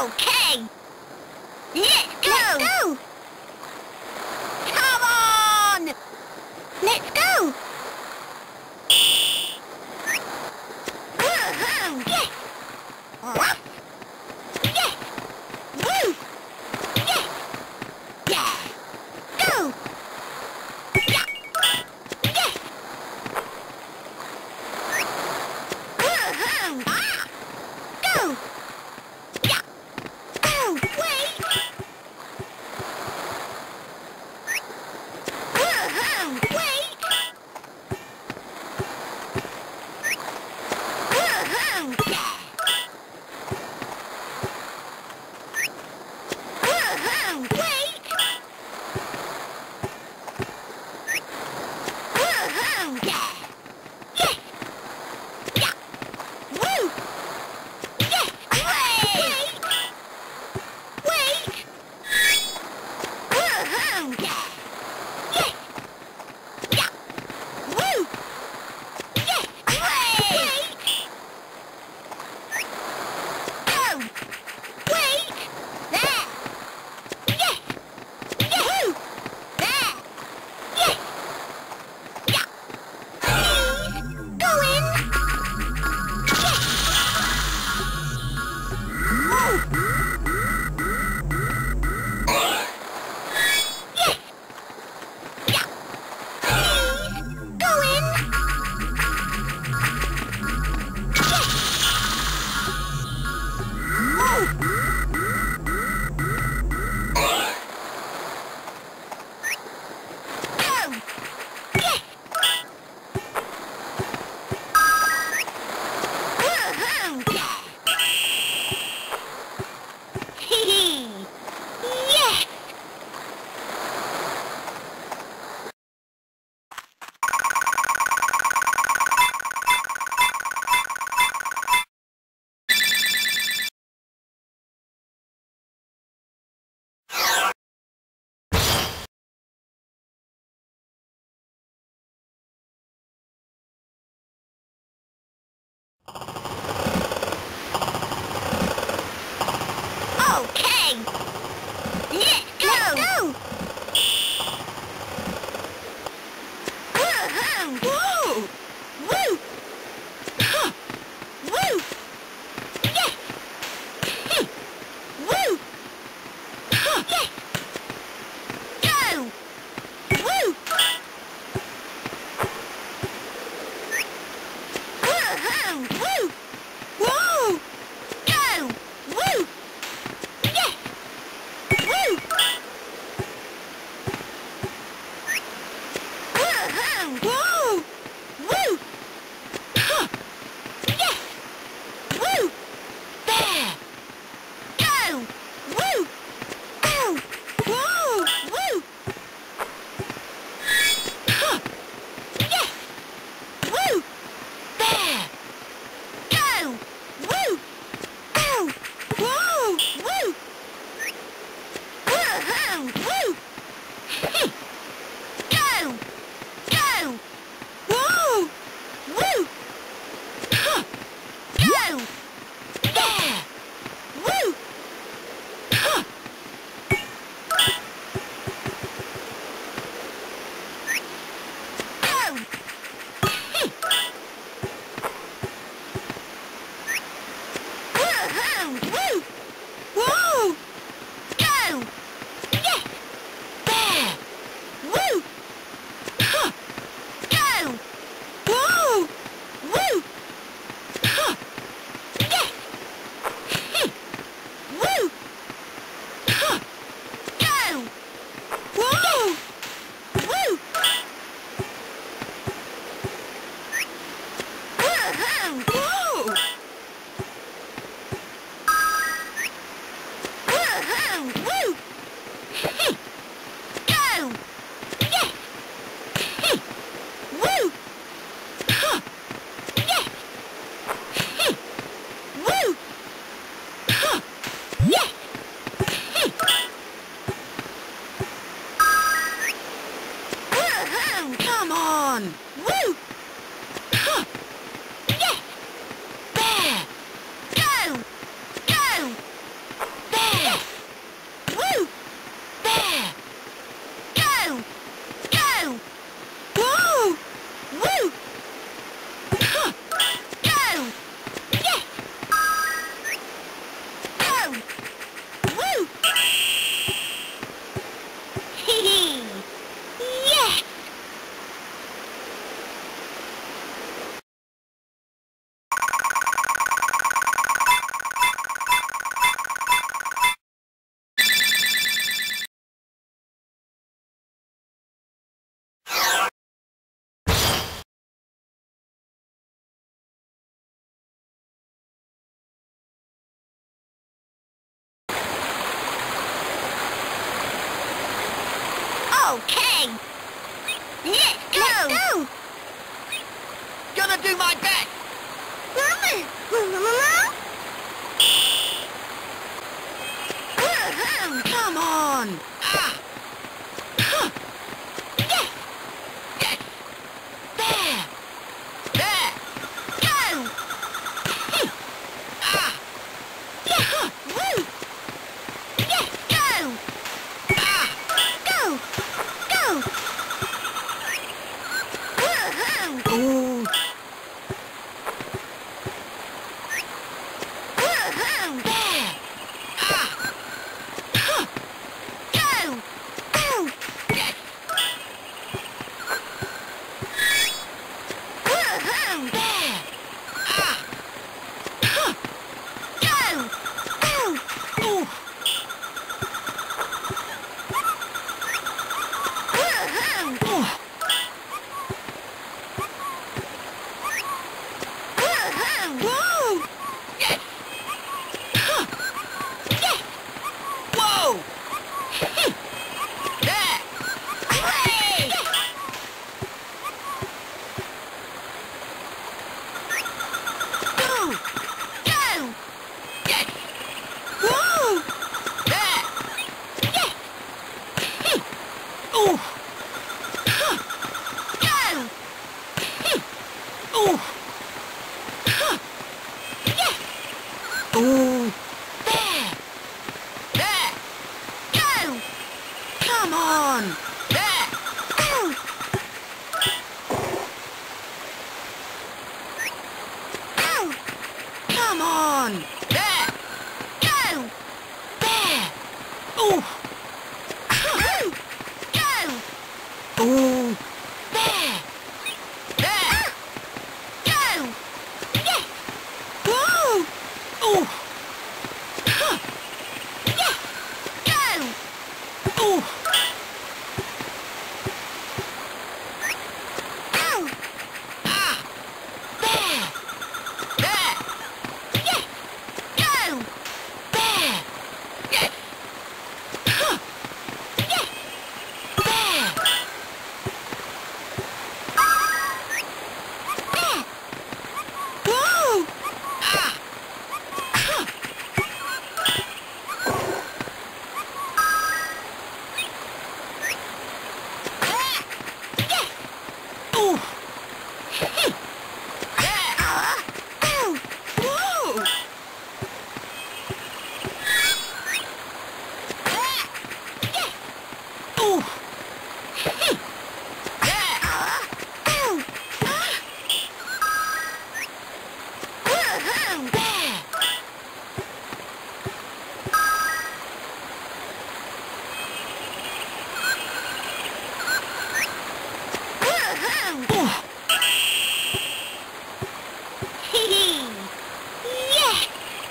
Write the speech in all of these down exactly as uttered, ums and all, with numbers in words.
Okay. Let's go. Let's go. Come on. Let's go. Uh-huh. Yes. Uh-huh. Yes. Woo. Yes. Yeah. Go. Yeah. Yes. Uh-huh. Ah. Go. Yeah. Oh, wait. Uh-huh. Wait. Uh-huh. Yeah. Uh-huh. Wait. Uh-huh. Yeah. Yes. Yeah. Woo. Yes. Wait. Wait. Uh-huh. Yeah. Yes. Yeah. Woo. Yes. Wait. Oh. Wait. There. Yes. Yes. Woo. There. Yes. Yeah. Please. Go in. Yes. Woo. Yes. Yeah. Please. Go in. Yes. Woo. Oh. Yes. Uh-huh. Yeah. Hee-hee. Yes. Okay. Let's go. Let's go. Uh-huh. Whoa. Woo. Huh. Woo. Yes. Hmm. Woo. Huh. Yes. Go. Woo. Uh-huh. Woo. Whoa. Go. Woo. Yes. Woo. Uh-huh. Whoa. Woo. Huh. Yes. Woo. There. Go. Woo. Oh. Whoa. Woo. Huh. Yes. Woo. There. Go. Woo. Oh. Whoa. Woo. Uh-huh. Woo. Hmm. Go. Go. Whoa. Woo. Huh. Go. There. Woo. Huh. Go. Hmm. Uh-huh. Woo. Whoa. Go. Yes. There. Woo. Huh. Go. Whoa. Woo. Huh. Yes. Hmm. Woo. Huh. Go. Whoa. Woo. Uh-huh. Whoa. Uh-huh. Woo. Hmm. Go. Yes. Hmm. Woo. Huh. Yes. Hmm. Woo. Huh. Yes. Hmm. Uh-huh. Come on. Woo. Huh. Yes. There. Okay. Let's go. Let's go. Gonna do my best. Come on. Ah. Huh. Yes. Yes. There. There. Go. Ah. Yes. Huh. Woo. Yes. Go. Ah. Go. Go. Ooh. There. Ah. Huh. Go. Go. Yes. There. Ah. Huh. Go. Go. Ooh. Ooh. Whoa. Yes. Huh. Yes. Whoa. There. Hooray. Go. Go. Yes. Whoa. There. Yes. Ooh. Huh. Go. Ooh. Huh. Yes. Ooh. There. There. Go. Come on. There. Go. Go. Come on. There. Go. There. Ooh. Woo. Go. Ooh. There. There. Go. Yes. Whoa. Ooh. Huh. Yes. Go. Ooh. Go. Ah. There. There. Yes. Go. There. Yes. Huh. Yes. There. There. Whoa. Ah. Huh. Yes. Ooh. There. Go. Whoa. Yes. Ooh. There. Go. Woohoo. There. Woohoo. Ooh. Hee. Yes.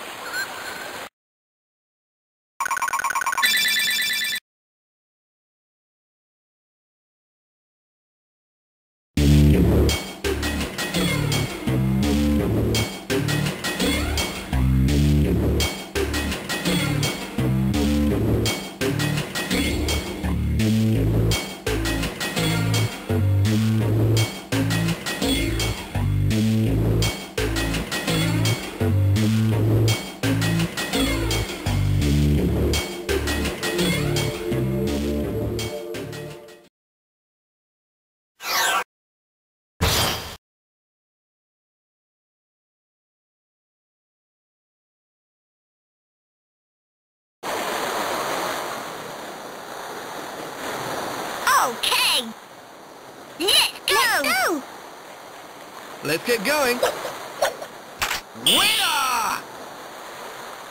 Okay. Let's go. Let's get going. Winner!